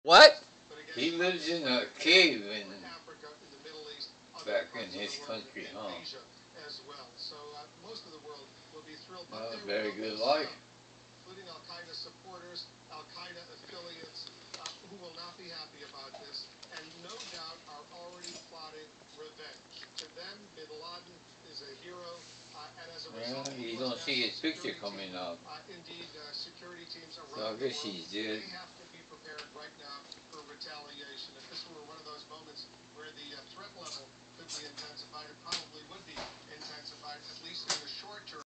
What? He lives in a cave back in his country, huh? Very good life. Including Al-Qaeda supporters, Al-Qaeda affiliates, who will not be happy about this, and no doubt are already plotting revenge. To them, bin Laden is a hero, and as a result, you don't see his picture coming up. Indeed, security teams So around I guess he's dead. they have to be prepared right now for retaliation. If this were one of those moments where the threat level could be intensified, it probably would be intensified, at least in the short term.